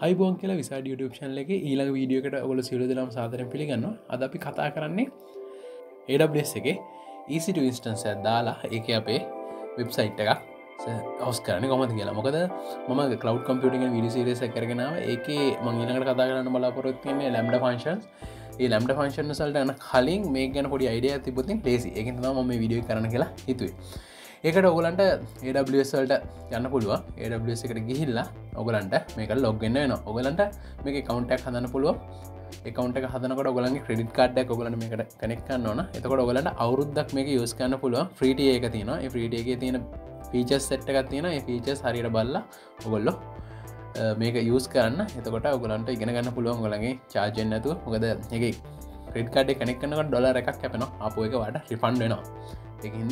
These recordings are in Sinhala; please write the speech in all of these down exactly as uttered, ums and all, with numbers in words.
අයිබෝන් කියලා විසාඩ YouTube channel එකේ ඊළඟ වීඩියෝ එකට ඔයගොල්ලෝ සියලු දෙනාම සාදරයෙන් පිළිගන්නවා. අද අපි කතා කරන්නේ A W S එකේ E C two instance එකක් දාලා ඒකේ අපේ වෙබ්සයිට් එකක් හොස්ට් කරන්නේ කොහොමද කියලා. මොකද මම cloud computing ගැන වීඩියෝ සීරීස් එකක් කරගෙන ආවා. ඒකේ මම ඊළඟට කතා කරන්න බලාපොරොත්තු වෙන්නේ lambda functions. ඒ lambda functions වලට යන කලින් මේක ගැන පොඩි idea එකක් තිබුණත් ඉතින් ලේසි. ඒකෙන් තමයි මම මේ වීඩියෝ එක කරන්න කියලා හිතුවේ. ඒකට ඔයගලන්ට A W S වලට යන්න පුළුවන්. A W S එකට ගිහිල්ලා ඔයගලන්ට මේක log වෙන්න වෙනවා. ඔයගලන්ට මේක account එකක් හදන්න පුළුවන්. account එක හදනකොට ඔයගලන්ගේ credit card එකක් ඔයගලන්ට මේකට connect කරන්න ඕන. එතකොට ඔයගලන්ට අවුරුද්දක් මේක use කරන්න පුළුවන්. free tier එක තියෙනවා. ඒ free tier එකේ තියෙන features set එකක් තියෙනවා. ඒ features හරියට බලලා ඔයගොල්ලෝ මේක use කරන්න. එතකොට ඔයගලන්ට ඉගෙන ගන්න පුළුවන් ඔයගලගේ charge වෙන්නේ නැතුව. මොකද මේකේ credit card එක connect කරනකොට dollar එකක් කැපෙනවා. ආපු එක වඩා refund වෙනවා. ඒකින්ද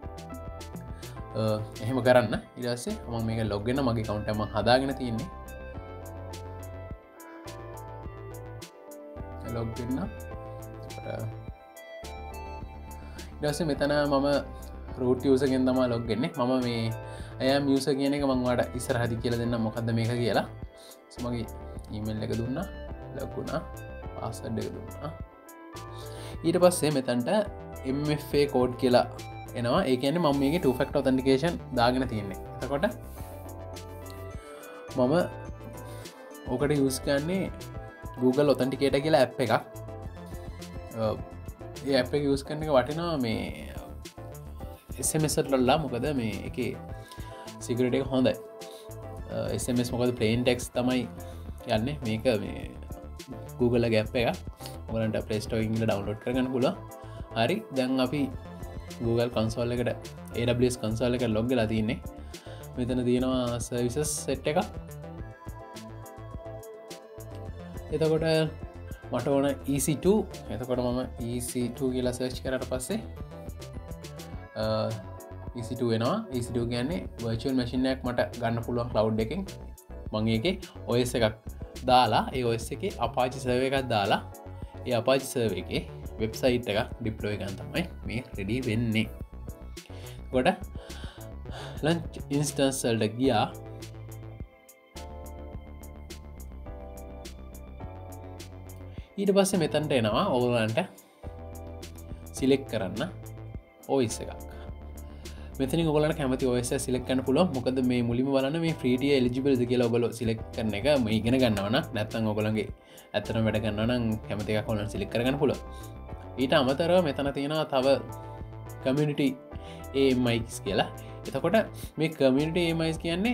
එහෙම කරන්න. ඊට පස්සේ මම මේක log වෙන්න මගේ account එක මම හදාගෙන තියෙන්නේ. log වෙන්න. ඊට පස්සේ මෙතන මම root user ගෙන් තමයි log වෙන්නේ. මම මේ I am user කියන එක මම ඔයාලට ඉස්සරහදී කියලා දෙන්නම් මොකද්ද මේක කියලා. so මගේ email එක දුන්නා, log වුණා, password එක දුන්නා. ඊට පස්සේ මෙතනට M F A code කියලා එනවා. ඒ කියන්නේ මම මේකේ two factor authentication දාගෙන තියෙන්නේ. එතකොට මම ඕකට යූස් කරන්නේ Google Authenticator කියලා app එකක්. ඒ app එක යූස් කරන එක වටිනවා මේ S M S වලලා. මොකද මේ එකේ security එක හොඳයි. S M S මොකද plain text තමයි යන්නේ. මේක මේ Google ගේ app එක. ඔයගලන්ට Play Store එකකින් download කරගන්න පුළුවන්. හරි. දැන් අපි Google console එකට A W S console එකට log වෙලා තින්නේ. මෙතන තියෙනවා services set එක. එතකොට මට ඕන E C two. එතකොට මම E C two කියලා search කරාට පස්සේ E C two එනවා. E C two කියන්නේ virtual machine එකක් මට ගන්න පුළුවන් cloud එකෙන්. මම ඒකේ O S එකක් දාලා ඒ O S එකේ Apache server එකක් දාලා ඒ Apache server එකේ වෙබ්සයිට් එක ඩිප්ලොය ගන්න තමයි මේ රෙඩි වෙන්නේ. කොට ලන්ච් ඉන්ස්ටන්ස් වලට ගියා. ඊට පස්සේ මෙතනට එනවා ඔයගලන්ට සිලෙක්ට් කරන්න O S එකක්. මෙතනින් ඔයගලන්ට කැමති O S එක සිලෙක්ට් කරන්න පුළුවන්. මොකද මේ මුලින්ම බලන්න මේ free tier eligible ද කියලා ඔයගොල්ලෝ සිලෙක්ට් කරන එක මේ ඉගෙන ගන්නවා නම් නැත්නම් ඔයගලන්ගේ ඇත්තටම වැඩ කරනවා නම් කැමති එකක් ඔයගලන්ට සිලෙක්ට් කරගන්න පුළුවන්. ඊට අමතරව මෙතන තියෙනවා තව community A M Is කියලා. එතකොට මේ community A M Is කියන්නේ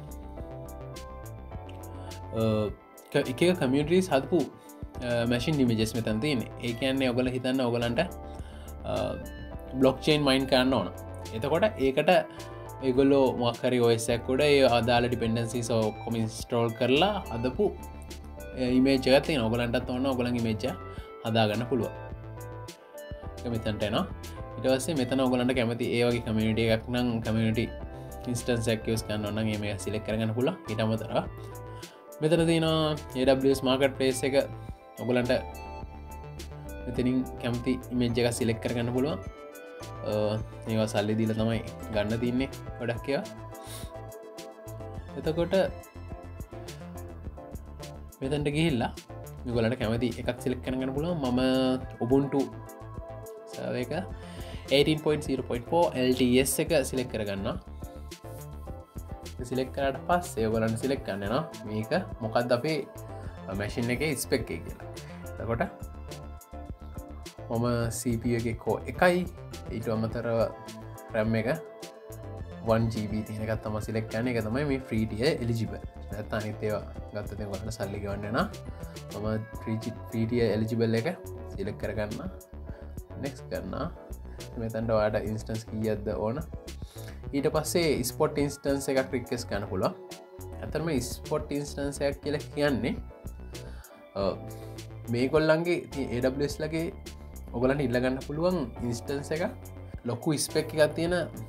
එක එක communities හදපු machine images මෙතන තියෙන්නේ. ඒ කියන්නේ ඔයගොල්ලෝ හිතන්න ඔයගලන්ට blockchain mine කරන්න ඕන. එතකොට ඒකට ඒගොල්ලෝ මොකක් හරි O S එකක් උඩ ඒ අදාළ dependencies ඔක්කොම install කරලා හදපු image එකක් තියෙනවා. ඔයගලන්ටත් ඕන ඔයගලන්ගේ image එක හදාගන්න පුළුවන්. මෙතනට එනවා. ඊට පස්සේ මෙතන ඔයගලන්ට කැමති ඒ වගේ community එකක් නම් community instance එකක් use කරන්න ඕන නම් මේ මේක select කරගන්න පුළුවන්. ඊට අමතරව මෙතන තියෙනවා A W S marketplace එක. ඔයගලන්ට මෙතනින් කැමති image එකක් select කරගන්න පුළුවන්. මේවා සල්ලි දීලා තමයි ගන්න තින්නේ ගොඩක් ඒවා. එතකොට මෙතනට ගිහිල්ලා ඔයගලන්ට කැමති එකක් select කරගන්න පුළුවන්. මම Ubuntu server එක eighteen point zero point four L T S එක select කරගන්නවා. select කරාට පස්සේ ඔයගලන්ට select කරන්න වෙනවා මේක මොකක්ද අපේ machine එකේ spec එක කියලා. එතකොට මම C P U එකේ core එකයි ඊට අමතරව RAM එක one G B තියෙන එකක් තමයි select කරන්නේ. ඒක තමයි මේ free tier eligible. නැත්නම් අනිත් ඒවා ගත්තොත් ඔයගලන්ට සල්ලි ගෙවන්න වෙනවා. මම free tier eligible එක select කරගන්නවා. next කරනවා. මෙතනට ඔයාලට instance කීයක්ද ඕන. ඊට පස්සේ spot instance එකක් request කරන්න පුළුවන්. අතරම spot instance එකක් කියලා කියන්නේ මේගොල්ලන්ගේ A W S ලගේ ඔයගලන්ට ඉල්ල ගන්න පුළුවන් instance එක ලොකු spec එකක් තියෙන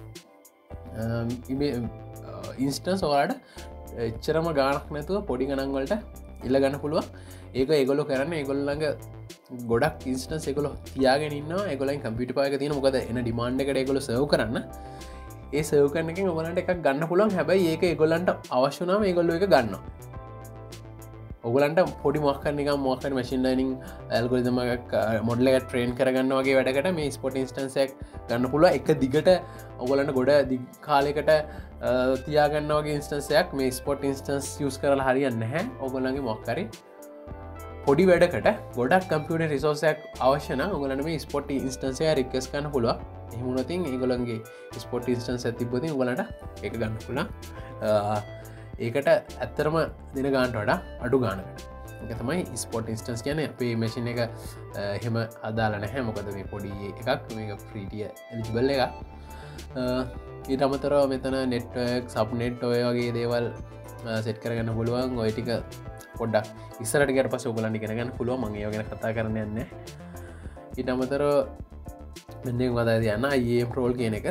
instance ඔයාලට එච්චරම ගාණක් නැතුව පොඩි ගණන් වලට ඉල්ල ගන්න පුළුවන්. ඒක ඒගොල්ලෝ කරන්නේ ඒගොල්ලන්ග ගොඩක් ඉන්ස්ටන්ස් ඒගොල්ලෝ තියාගෙන ඉන්නවා. ඒගොල්ලන් කම්පියුටර් පායක තියෙන මොකද එන ඩිමාන්ඩ් එකට ඒගොල්ලෝ සර්ව් කරන්න. ඒ සර්ව් කරන එකෙන් ඔයගලන්ට එකක් ගන්න පුළුවන්. හැබැයි ඒක ඒගොල්ලන්ට අවශ්‍ය වුණාම ඒගොල්ලෝ ඒක ගන්නවා. ඔගලන්ට පොඩි මොක්කරනික මොක්කර මසින් ලනිින් ඇල්ගොරිදම මොඩල එක ට්‍රේන් කරගන්න වගේ වැඩකට මේ ස්පොට ඉස්ටන්සක් ගන්න පුළුව එක දිගට ඔගලන්ට ගොඩ දි කාලෙකට තියාගන්න වගේ ඉන්ස්ටන්සයක් මේ ස්පොට් ඉන්ස්ටන්ස් යස් කරල හරියන්න හැ ඔගොලන්ගේ මොක්කරි පොඩි වැඩකට ගොඩක් කම්පියට රිසෝසයක් අවශ්‍යන ඔගලන මේ ස්පොට් ඉන්ස්ටන්සය රික්කස් කන්න පුළුව එහමුණතින් ඒගොලන්ගේ ස්පොට් ඉන්ස්ටන්ස් ඇතිබොති ගලට එක ගන්න පුලා ඒකට ඇත්තරම දෙන ගාන්ට වඩා අඩු ගානකට එක තමයි ස්පොට් ඉන්ස්ටන්ස් කියන අපේ මැසින් එක හෙම අදාලන හැ මොකද මේ පොඩි එකක් මේ ෆ්‍රීටිය එලිජිබල් එක ඊට අමතරව මෙතන නෙට්වක් සබ්නෙට් ඔය වගේ දේවල් සෙට් කරගන්න පුළුවන් ඔය ටික පොඩ්ඩක් ඉස්සරටකට පස ඔගලන්ටි කෙනගන්න පුළුව මගේ ගෙන කතා කරන්න යන්න ඊට අමතර මෙන්නෙක් වදා යන්න ඒ ප්‍රෝල් කියන එක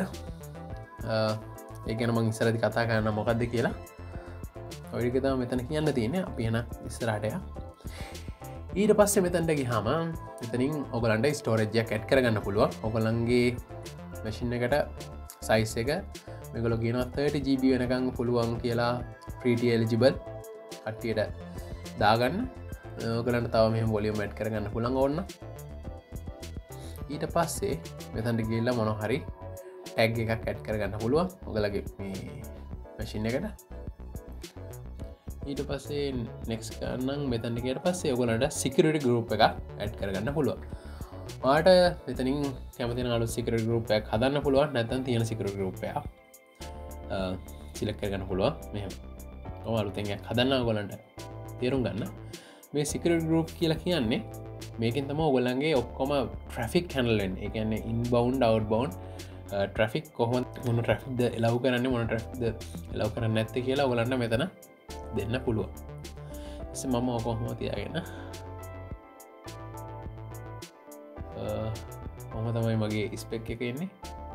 ඒගැන මං ඉස්සරදි කතා කරන්න මොකක්ද කියලා ඔයකතා මෙතන කියන්න තියෙන අපියන ඉස්සරටය ඊට පස්සේ මෙතැන්ට ගිහාම මෙතනින් ඔගලන්ට ස්ටෝරජ්යක් ඇට් කරගන්න පුළුව ඔගලන්ගේ මැසින් එකට සයිස් එක මෙගොල ගෙන thirty ජී බී වෙනකං පුළුවන් කියලා ප්‍රීටිය එලිජිබල් කට්ටියට දාගන්න ඔගලන්ට තව මෙහම බොලියම් ඇට් කරගන්න පුළන් ඔන්න ඊට පස්සේ මෙතැන්ට ගේල්ල මොන හරි ටැග් එකක් ඇට් කරගන්න පුළුවන් ඔගලගේ මේ මැසින් එකට ඊට පස්සේ නෙක්ස් කරන්නම් මෙතැන්ටිකට පස්සේ ඔගලට සිකරට ගරුප් එක ඇඩ් කරගන්න පුළුවන් වාට මෙතනින් කැමතින අලු සිකර ගරුපයක් හදන්න පුළුවන් නැතන් තියෙන සිකර ගරුපය සිලක් කරගන්න පුළුවන් මෙහම අලුතැන්යක් හදන්න ගොලන්ට තේරුම් ගන්න මේ සිකර ගරුප් කියලා කියන්නේ මේකින් තම ඔගොලන්ගේ ඔක්කොම ට්‍රෆික් හැනලෙන් එකන්නේ ඉන්බවන්් අව් බවන්් ට්‍රෆික් කොහොම මොන ට්‍රෆික්ද එලව් කරන්න මොන ට්‍රෆ්ද එලව් කරන්න ඇත්ත කියලා ඔගලන්න මෙතන දෙන්න පුළුව මම ඔකොහොම තියාගෙන ඔහම තමයි මගේ ස්පෙක් එක එන්නේ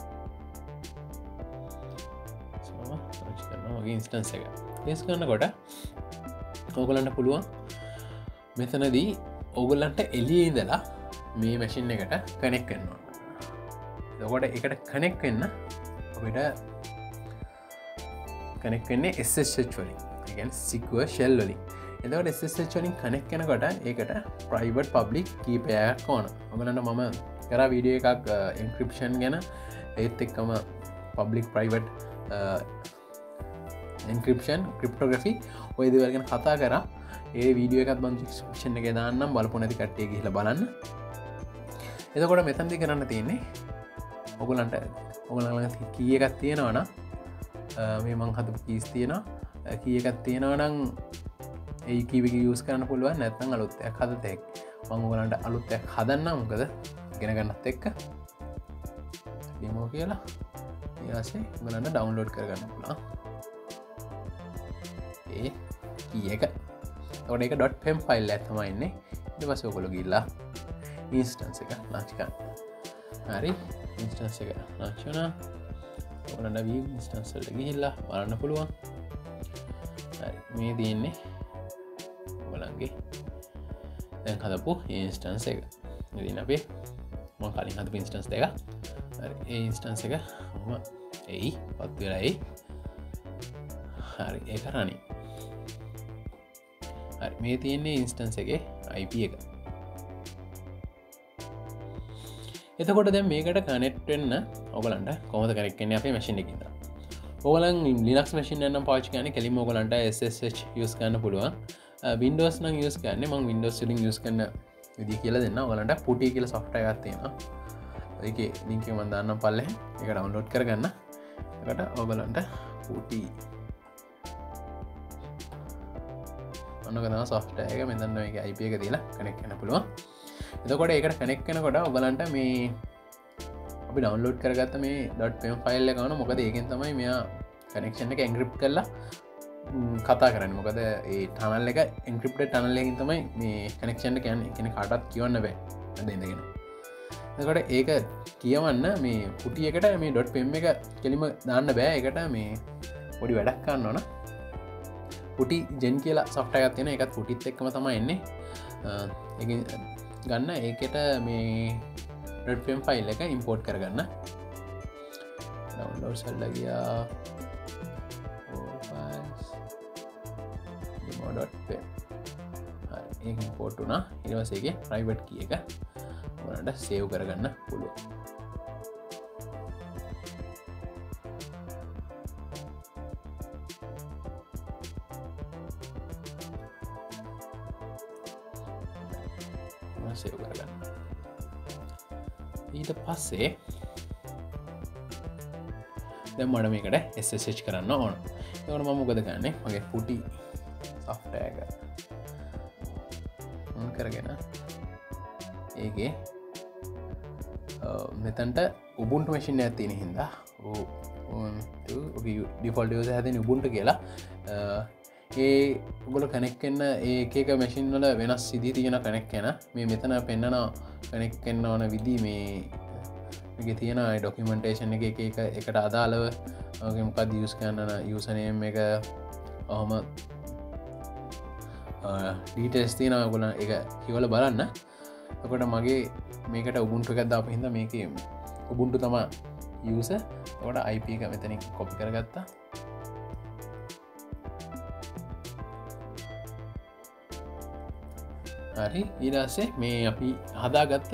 මගේ ඉන්ස්ටන්ස එක ලෙස් කරන්න කොට ඔගලන්ට පුළුවන් මෙතනදී ඔගුල්ලන්ට එලිය ඉදලා මේ මැසින් එකට කනෙක් කන්නවා දකොට එකට කනෙක් වෙන්න ඔබට කනෙක් වෙන්නේ එස් එස් එච් වලින් එකන් සිකුව ශෙල් වලින් එතකට එස් එස් එච් වලින් කනෙක් කෙනකොට ඒකට ප්‍රයිවට් පබ්ලික් කීපයක් ඕන ඔගලන්ට මම කර වීඩිය එකක් එන්ක්‍රපෂන් ගැන ඒත් එක්කම පබ්ලික් ප්‍රයිවට් එන්ක්‍රපෂන් ක්‍රිප්ටෝග්‍රෆි ඔය දෙවල්ගෙන කතා කර ඒ වීඩියෝ එකත් බන් ක්ෂණ එක දාන්නම් බලපු නැති කට්ටිය කියල බලන්න එතකොට මෙතන්දි කරන්න තියෙන්නේ ඔගුලන්ට ඔගලඟ කිය එකත් තියෙනවන මේ මං හතු කීස් තියෙන කිය එකත් තියෙනවනං ඒ කීවක යස් කරන්න පුළුවන් නැත්තන් අලුත්තයක් හද තෙක් මංගලන්ට අලුත්තයක් හදන්න මොකද ගෙන ගන්නත් එක්ක ඩිමෝ කියලා ඒසේ ගලන්න ඩවන්ලෝඩ් කරගන්න පුලා ඒ කිය එක තොට එක ඩොට් පෙම් ෆයිල් ඇතමයින්නේ ඉට පස ඔකොල ගිල්ලා ඉන්ස්ටන්ස එක ලාචිකන්න හරි ඉන්ස්ටන්ස එක ලාක්ෂණ ඔලට වී ඉස්ටන්සල්ට ගිහිල්ලා බලන්න පුළුවන් මේ තියන්නේ ඔලන්ගේ දැන් හදපු ඉන්ස්ටන්ස එක ඉදින අපේ ම කලින් හද ඉන්ස්ටන්ස් දෙක ඒ ඉන්ස්ටන්ස එක හොම එයි පත් වෙලයි හරි ඒ කරන්නේ මේ තියන්නේ ඉන්ස්ටන්ස එක අයිප එක එතකොට දැ මේකට කනෙට්වෙන්න ඔගලන්ට කොමද කරක්න්නේ අපේ මැසින් එකින්ද ඔගලන් ලිනක්ස් මසින් න්න පාචිකන කෙලිම ඔගලන්ට එස් යස් කන්න පුළුවන් වින්ඩෝස් නම් යස් කන්න මං වින්ඩෝස් ලින් යස් කන්න විදි කියල දෙන්න ඔලන්ට පුටි කියල සොෆ්ට ගත්තියෙන එක ලින්ක මන්දන්න පල්ල එක ඩවන්ලෝඩ් කරගන්න එකට ඔගලන්ට පුටි ඔන්නගන සොෆ්ට එක මෙතන්න එක අයිප එක දීලා කනෙක් කන පුළුවන් එතකොට ඒකට කනෙක් කනකොට ඔබලන්ට මේ අපි ඩවන්ලෝඩ් කරගත්ත මේ ඩොට් පම් ෆයිල් එකවන මොකද ඒකෙන් තමයි මෙයා කනෙක්ෂන් එක එංග්‍රිප් කරලා කතා කරන්න මොකද ඒ ටනල් එක එංක්‍රිප්ට ටනල්ලකින් තමයි මේ කනෙක්ෂන්ට කියන්න එකන කාටත් කියවන්න බෑ දෙන්නගෙන එකට ඒක කියවන්න මේ පුටියකට මේ ඩොට් පෙම් එක කෙලිම දාන්න බෑ එකට මේ පොඩි වැඩක් කන්න ඕන පුටි ජෙන් කියලා සොෆ්ටයත් තියෙන එකත් පුටිත් එක්කම තමයි එන්නේ ගන්න ඒකට මේ ඩොට් පෙම් ෆයිල් එක ඉම්පෝර්ට් කරගන්න ඩවන්ලෝඩ් සල්ල ගියා ඒ ඉම්පෝට් වුණා. ඊට පස්සේ ඒකේ ප්‍රයිවට් කී එක ඔයාලට සේව් කරගන්න පුළුවන්. සේව් කරගන්න. ඊට පස්සේ දැන් මට මේකට එස් එස් එච් කරන්න ඕන. ඒකට මම මොකද කරන්නේ? මගේ Putty software එක on කරගෙන ඒකේ මෙතනට Ubuntu machine එකක් තියෙන හින්දා ඔගේ default user හැදෙන Ubuntu කියලා ඒ ඔගොල්ලෝ කනෙක්ට් වෙන්න ඒ එක එක මැෂින් වල වෙනස් විදි තියෙන කනෙක්ට් වෙන මේ මෙතන පෙන්නන කනෙක්ට් වෙන්න ඕන විදි මේ මේකේ තියෙන ඩොකියුමන්ටේෂන් එක එක එක එකට අදාළව ඔගේ මොකක්ද යූස් කරන්න යූසර් නේම් එක ඔහොම ඩීටේල්ස් තියෙනවා ඔයගොල්ලෝ ඒක කියවලා බලන්න. එතකොට මගේ මේකට Ubuntu එකක් දාපු හින්දා මේකේ Ubuntu තමයි යූසර්. එතකොට I P එක මෙතනින් කොපි කරගත්තා. හරි ඊට පස්සේ මේ අපි හදාගත්ත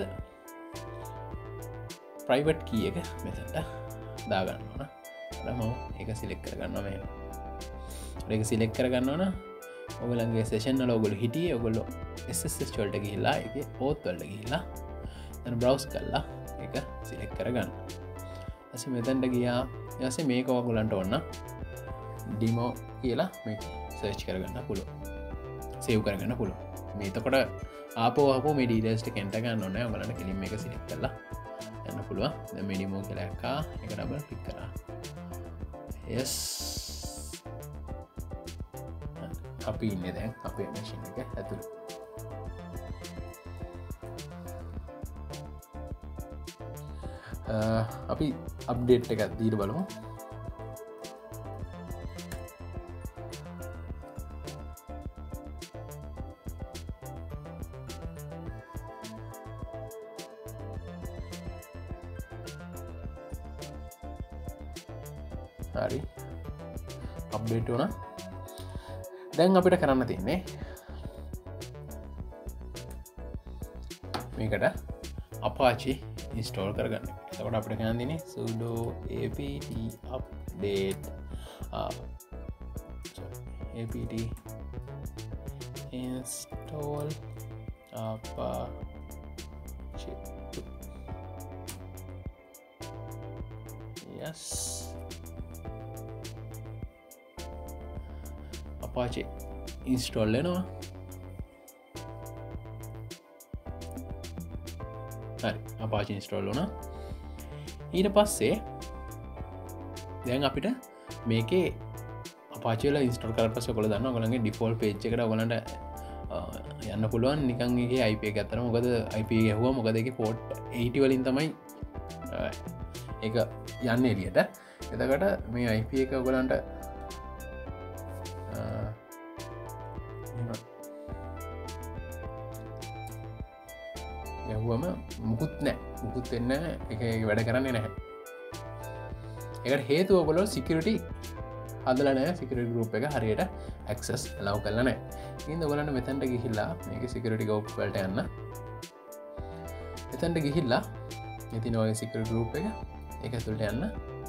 ප්‍රයිවට් කී එක මෙතනට දාගන්න ඕන. මම ඒක සිලෙක්ට් කරගන්නවා මෙහෙම. ඒක සිලෙක්ට් කරගන්න ඕන. ඔයගොල්ලන්ගේ සෙෂන් වල ඔයගොල්ලෝ හිටියේ ඔයගොල්ලෝ එස් එස් එච් වලට ගිහිල්ලා ඒකේ auth වලට ගිහිල්ලා දැන් browse කරලා ඒක සිලෙක්ට් කරගන්න. ඊපස්සේ මෙතනට ගියා. ඊපස්සේ මේක ඔයගොල්ලන්ට ඕන demo කියලා මේක සර්ච් කරගන්න පුළුවන්. සේව් කරගන්න පුළුවන්. මේ එතකොට ආපෝ ආපෝ මේ ඩීටේල්ස් ටික එන්ටර් ගන්න ඕනේ. ඔයගොල්ලන්ට කෙලින් මේක සිලෙක්ට් කරලා යන්න පුළුවන්. දැන් මේ ඩෙමෝ කියලා එකා එක ඩබල් ක්ලික් කරා. yes අපි ඉන්නේ දැන් අපේ මැෂින් එක ඇතුළේ. අපි අප්ඩේට් එකක් දීලා බලමු. හරි අප්ඩේට් වුණා. දැන් අපිට කරන්න තියෙන්නේ මේකට Apache install කරගන්න. එතකොට අපිට කරන්න තියෙන්නේ sudo apt update uh, apt install Apache. yes Apache install වෙනවා. හරි Apache install වුණා. ඊට පස්සේ දැන් අපිට මේකේ Apache වල install කරලා පස්සේ ඔයගොල්ලෝ දන්නවා ඔයගොල්ලන්ගේ default page එකට ඔයගොල්ලන්ට යන්න පුළුවන් නිකන් ඒකේ I P එක ගත්තම. මොකද I P එක ඇහුවා මොකද ඒකේ port eighty වලින් තමයි ඒක යන්නේ එළියට. එතකොට මේ I P එක ඔයගොල්ලන්ට යහුවම මුකුත් නෑ මුකුත් වෙන්න එක වැඩ කරන්නේ නැහැ. ඒකට හේතුව ඔයගොල්ලෝ security හදලා නැහැ. security group එක හරියට access allow කරලා නැහැ. ඉතින් ඔයගොල්ලන්ට මෙතනට ගිහිල්ලා මේකේ security group වලට යන්න. මෙතනට ගිහිල්ලා මේ තියෙන ඔය security group එක ඒක ඇතුළට යන්න.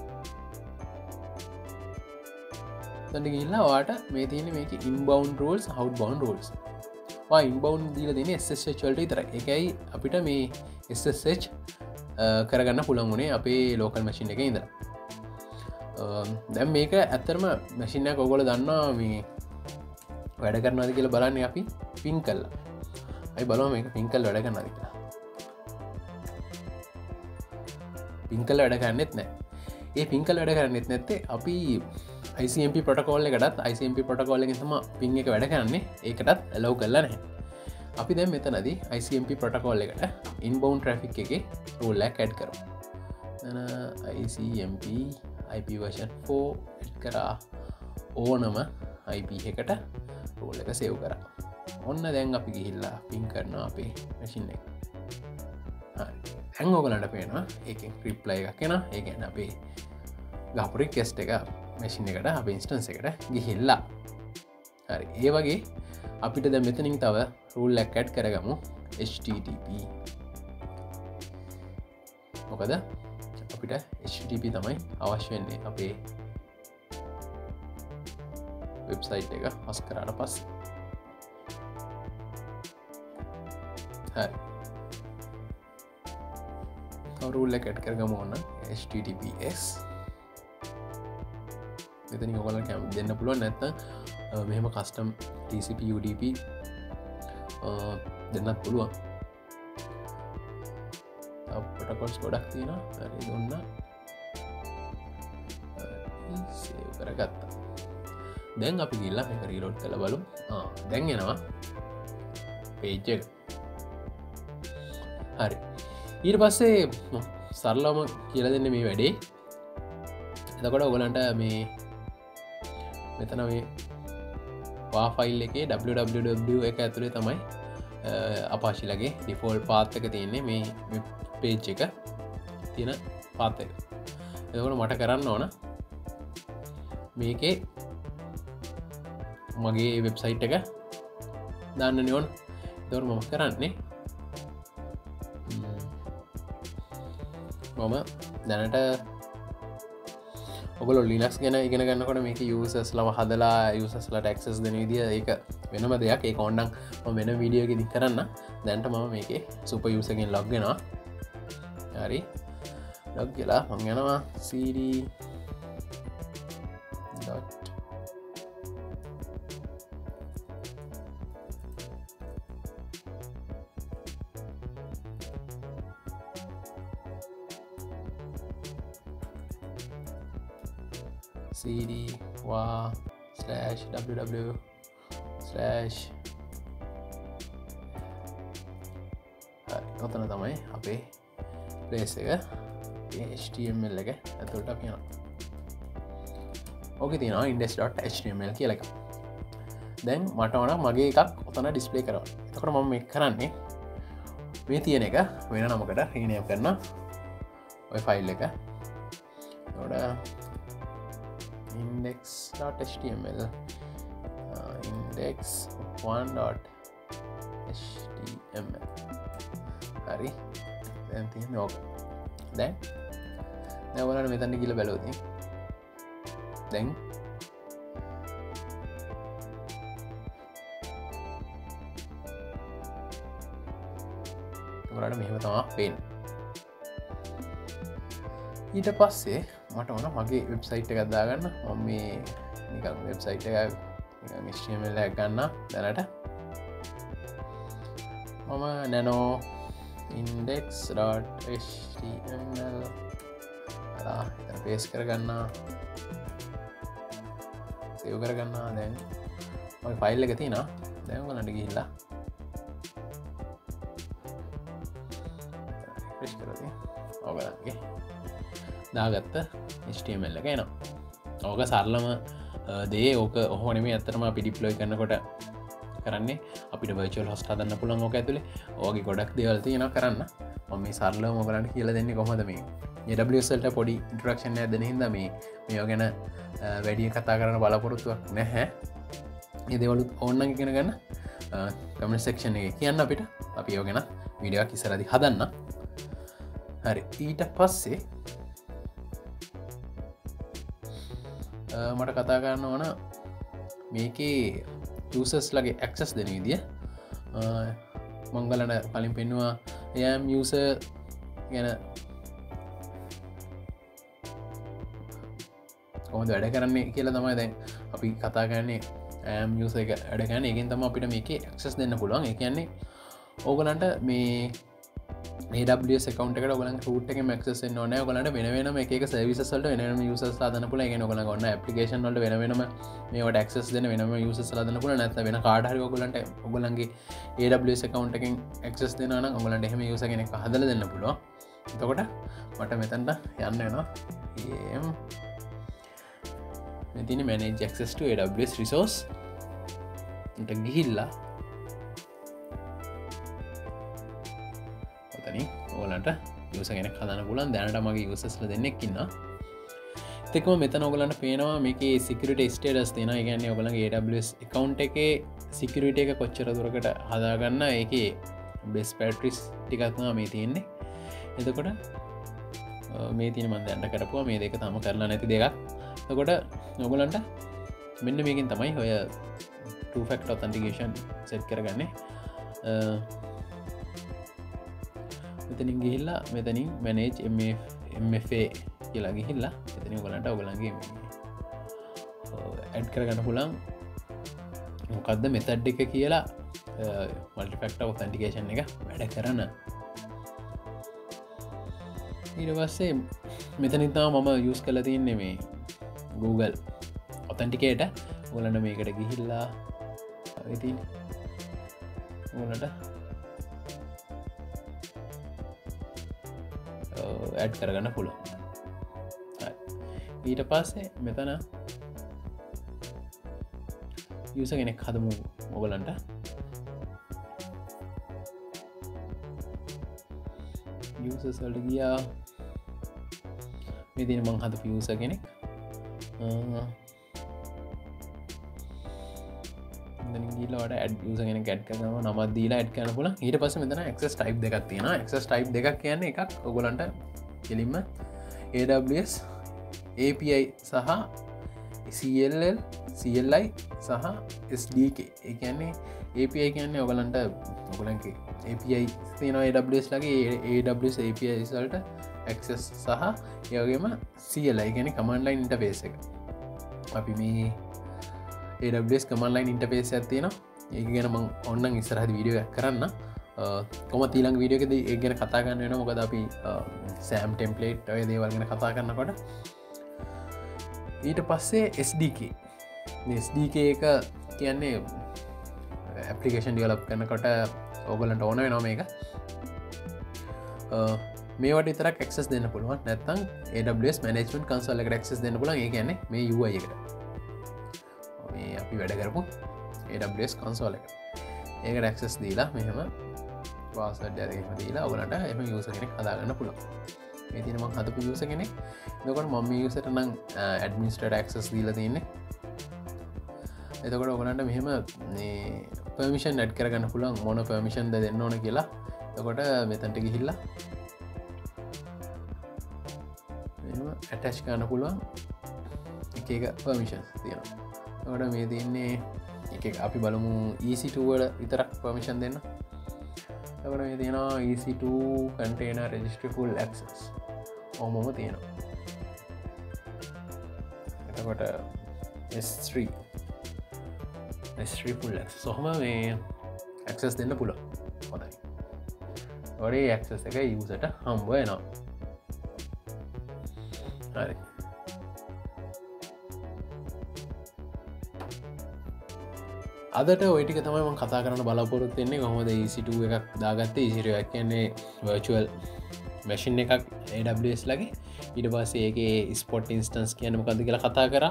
මෙතනට ගිහිල්ලා ඔයාට මේ තියෙන මේකේ inbound rules outbound rules ඉන්බවන්් දීල දෙන එස් එස් එච් වලට විතරයි. ඒකයි අපිට මේ එස් එස් එච් කරගන්න පුළන් වුණේ අපේ ලෝකල් මැසින් එක ඉඳලා. දැන් මේක ඇත්තරම මැසිිනයක් ඔගොල දන්නවා මේ වැඩ කරනවාද කියලා බලන්නේ අපි පින් කල්ලා. අයි බලව මේක පින්කල් වැඩ කරනවාද කියලා. පින්කල් වැඩ කරන්නෙත් නෑ. ඒ පින්කල් වැඩ කරන්නෙත් නැත්තේ අපි I C M P ප්‍රොටකෝල් එකටත් I C M P ප්‍රොටකෝල් එකෙන් තමයි පින් එක වැඩ කරන්නේ. ඒකටත් allow කරලා නැහැ. අපි දැන් මෙතනදී I C M P ප්‍රොටකෝල් එකට inbound traffic එකේ rule එකක් add කරමු. එතන I C M P I P version four add කරා. ඕනම I P එකකට rule එක save කරා. ඔන්න දැන් අපි ගිහිල්ලා පින් කරනවා අපේ machine එක. හරි. දැන් ඔයගලන්ට පේනවා ඒකෙන් reply එකක් එනවා. ඒ කියන්නේ අපේ ගහපු request එක මැෂින් එකට අප ඉන්ස්ටන්ස් එකට ගිහිල්ලා. හරි ඒ වගේ අපිට ද මෙතනින් තව රූල් ලැක් ඇඩ් කරගමු H T T P මොකද අපිට H T T P තමයි අවශ්‍ය වෙන්නේ අපේ වෙබ්සයිට් එක හස් කරාට පස්සේ හරි තව රූල් එක ඇඩ් කරගමු ඕන H T T P S මෙතනින් ඔයගොල්ලෝ කැම දෙන්න පුළුවන් නැත්නම් මෙහෙම custom T C P U D P දෙන්නත් පුළුවන් ප්‍රොටෝකෝල්ස් ගොඩක් තියෙනවා හරි දුන්න සේව් කරගත්තා දැන් අපි ගිහලා මේක රීලෝඩ් කරලා බලමු ආ දැන් එනවා පේජ් එක හරි ඊට පස්සේ සරලවම කියලා දෙන්න මේ වැඩේ එතකොට ඔයගලන්ට මේ මෙතන මේ වා ෆයිල් එකේ www එක ඇතුලේ තමයි අපාෂිලගේ ඩිෆෝල්ට් පාත් එක තියෙන්නේ මේ පේජ් එක තියෙන පාත් එක එතකොට මට කරන්න ඕන මේකේ මගේ වෙබ්සයිට් එක දාන්න ඕන එතකොට මම කරන්නේ මම දැනට ඔගොල්ලෝ ලිනක්ස් ගැන ඉගෙන ගන්නකොට මේක යූසර්ස් ලව හදලා යූසර්ස්ලාට ඇක්සස් දෙන විදිය ඒක වෙනම දෙයක් ඒක ඕනනම් මම වෙන වීඩියෝ එකකින් කරන්න දැන්ට මම මේකේ සුපර් යූසර් එකෙන් ලොග් වෙනවා හරි ලොග් වෙලා මම යනවා cd cd wa slash www slash හරි ඔතන තමයි අපේ ප්ලේස් එක H T M L එක ඇතුළට අපි යනවා ඕකේ තියෙනවා index.html කියලා එක දැන් මට ඕන මගේ එකක් ඔතන ඩිස්ප්ලේ කරන්න එතකොට මම මේක කරන්නේ මේ තියෙන එක වෙන නමකට රීනේම් කරනවා ඔය ෆයිල් එක එතකොට index.html uh, index one dot h t m l හරි දැන් තියෙන්නේ ඕක දැන් දැන් ඔයාලට මෙතන ගිහලා බලුවොත් දැන් ඔයාලට මෙහෙම තමයි පේන්නේ ඊට පස්සේ මට ඕන මගේ වෙබ්සයිට් එකක් දාගන්න මම මේ නිකන් වෙබ්සයිට් එක නිකන් H T M L එකක් ගන්න දැනට මම nano index.html අලා ඉතින් පේස්ට් කරගන්න සේව් කරගන්න දැන් ඔය ෆයිල් එක තියෙනවා දැන් ඔයාලන්ට ගිහිල්ලා රිෆ්‍රෙෂ් කරලා ඔයාලගේ දාගත්ත H T M L එක එනවා ඕක සරලම දේ ඕක ඔහොනෙම ඇත්තරම අපි ඩිප්ලොයි කරනකොට කරන්නේ අපිට virtual host හදන්න පුළුවන් ඕක ඇතුලේ ඕගේ ගොඩක් දේවල් තියෙනවා කරන්න මම මේ සරලවම ඔයගලන්ට කියලා දෙන්නේ කොහොමද මේ A W S වලට පොඩි ඉන්ට්‍රොඩක්ෂන් එකක් දෙන්න හින්දා මේ මේවා ගැන වැඩි කතා කරන්න බලාපොරොත්තුවක් නැහැ මේ දේවල් ඕනනම් ඉගෙන ගන්න කමෙන්ට් සෙක්ෂන් එකේ කියන්න අපිට අපි ඒවා ගැන වීඩියෝ එකක් ඉස්සරහදී හදන්න හරි ඊට පස්සේ මට කතා කරන්න ඕන මේකේ යූසර්ස් ලගේ ඇක්සස් දෙන විදිය මංගලට කලින් පෙන්නවා යම් යූසර් ගැන කොහොමද වැඩ කරන්නේ කියලා තමයි දැන් අපි කතා කරන්නේ යම් යූසර් එක වැඩ කරන්නේ ඒකෙන් තමයි අපිට මේකේ ඇක්සස් දෙන්න පුළුවන් ඒ කියන්නේ ඕගලන්ට මේ A W S account එකට ඔයගලන්ගේ root එකෙන් access වෙන්න ඕනේ. ඔයගලන්ට වෙන වෙනම එක එක services වලට වෙන වෙනම users ලා දාන්න පුළුවන්. ඒ කියන්නේ ඔයගලන්ගේ ඔන්න application වලට වෙන වෙනම මේවට access දෙන්න වෙන වෙනම users ලා දාන්න පුළුවන්. නැත්නම් වෙන කාට හරි ඔයගලන්ට ඔයගලන්ගේ A W S account එකෙන් access දෙනවා නම් ඔයගලන්ට එහෙම user කෙනෙක් හදලා දෙන්න පුළුවන්. එතකොට මට මෙතනට යන්න වෙනවා. am මෙතන manage access to A W S resource උන්ට ගිහිල්ලා ඔතනින් ඔයාලන්ට යූසර් කෙනෙක් හදන්න පුළුවන්. දැනට මගේ යූසර්ස්ලා දෙන්නෙක් ඉන්නවා. තෙකම මෙතන ඔගලන්න පේනවා මේක සිකරට ස්ටේටස් තියෙන ගන්න ඔගලගේ A W S එකකවන්් එක සිකරට එක කොච්චර දුරකට හදාගන්න ඒක බෙස් පැටරිස් ටිකක්වා මේ තියෙන්නේ එතකොට මේ තින මන්දන්න කරපුවා මේ දෙක තම කරලා නැති දෙකක් තකොට නොගලන්ට මෙන්න මේකින් තමයි ඔය ටෆෙක්ට ඔතන්ටිකේෂන් සෙට් කරගන්නේ මෙතනින් ගිහිල්ලා මෙතනින් මැනේජ් එම් එෆ් ඒ කියලා ගිහිල්ලා එතන ඔයගලන්ට ඔයගලන්ගේ ඇඩ් කරගන්න පුළුවන් මොකද්ද මෙතඩ් එක කියලා මල්ටි ෆැක්ටර් ඔතෙන්ටිකේෂන් එක වැඩ කරන ඊට පස්සේ මෙතනින් තමයි මම යූස් කරලා තින්නේ මේ Google ඔතෙන්ටිකේටර් ඔයගලන්ට මේකට ගිහිල්ලා ඉතින් ඔයගලන්ට ඇඩ් කරගන්න පුළුවන් ඊට පස්සේ මෙතන යස කෙනෙක් හදමු මොගලන්ට යසල්ට ගියා මෙතින මං හද පියස කෙනෙක් ගීලට ඇඩ ස ගෙන ගැට් කරම නමත් දීලා ඇඩ් කන පුල ඊට පස මෙතන එක්ස් ටයි් දෙකක් තියෙන එක්ස් ටයි් දෙකක් කියන්න එකක් ඔගොලන්ට කෙලින්ම A W S A P I සහ C L L C L I සහ S D K ඒ කියන්නේ A P I කියන්නේ ඔයගලන්ට ඔයගලන්ගේ A P I තියෙනවා A W S ලගේ A W S A P I වලට access සහ ඒ වගේම C L I කියන්නේ command line interface එක. අපි මේ A W S command line interface එකක් තියෙනවා. ඒක ගැන මම ඕනනම් ඉස්සරහදී වීඩියෝ එකක් කරන්න. කොහොමද ඊළඟ වීඩියෝ එකේදී ඒක ගැන කතා කරන්න වෙනවා. මොකද අපි SAM template ඔය දේවල් ගැන කතා කරනකොට ඊට පස්සේ S D K S D K එක කියන්නේ ඇපලිකේෂන් ඩියලප් කරනකොට ඔගලන්ට ඕන වෙනවා මේක මේවට විතරක් access දෙන්න පුළුවන් නැත්නම් A W S management console එකට access දෙන්න පුළුවන් ඒ කියන්නේ මේ U I එකට මේ අපි වැඩ කරපු A W S console එක ඒකට access දීලා මෙහෙම password එක දීලා ඔයගලන්ට එහෙම user කෙනෙක් හදාගන්න පුළුවන් මේ තියෙන මම හදපු user කෙනෙක් එතකොට මම මේ user ට නම් administrator access දීලා තියෙන්නේ එතකොට ඔයගලන්ට මෙහෙම මේ permission add කරගන්න පුළුවන් මොන permission ද දෙන්න ඕන කියලා එතකොට මෙතනට ගිහිල්ලා මෙහෙම attach කරන්න පුළුවන් එක එක permissions තියෙනවා එතකොට මේ තියෙන්නේ එක එක අපි බලමු E C two වල විතරක් permission දෙන්න එතකොට මේ තියෙනවා E C two container registry full access ඔහොමම තියෙනවා එතකොට S three S three full access ඔහොම මේ access දෙන්න පුළුවන් හොඳයි ඔරේ access එක user ට හම්බ වෙනවා හරි අදට ඔය ටික තමයි මම කතා කරන්න බලාපොරොත්තු වෙන්නේ කොහොමද E C two එකක් දාගත්තේ E C two එක කියන්නේ virtual machine එකක් A W S ලගේ ඊට පස්සේ ඒකේ spot instance කියන්නේ මොකද්ද කියලා කතා කරා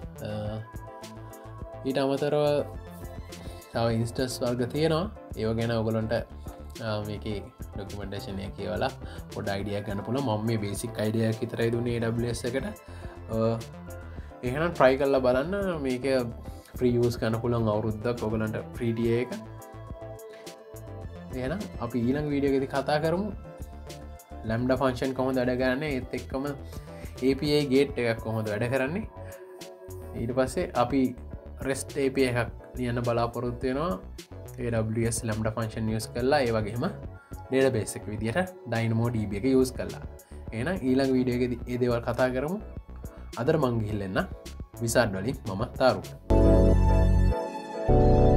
ඊට අමතරව තව ඉන්ස්ටන්ස් වර්ග තියෙනවා ඒව ගැන ඔයගලන්ට මේකේ ඩොකියුමන්ටේෂන් එක කියවලා පොඩ අයිඩියා ගන්න පුළුවන් මම මේ බේසික් අයිඩියා එකක් විතරයි දුන්නේ A W S එකට එහෙනම් try කරලා බලන්න මේක free use කරන්න පුළුවන් අවුරුද්දක් ඔයගලන්ට free tier එක එහෙනම් අපි ඊළඟ වීඩියෝ එකේදී කතා කරමු lambda function කොහොමද වැඩ කරන්නේ ඒත් එක්කම A P I gate එකක් කොහොමද වැඩ කරන්නේ ඊට පස්සේ අපි REST A P I එකක් ලියන්න බලාපොරොත්තු වෙනවා A W S lambda function use කරලා ඒ වගේම database එක විදියට DynamoDB එක use කරලා එහෙනම් ඊළඟ වීඩියෝ එකේදී මේ දේවල් කතා කරමු අදට මං ගිහින් එන්න විසාඩ් වලින් මම තාරුක්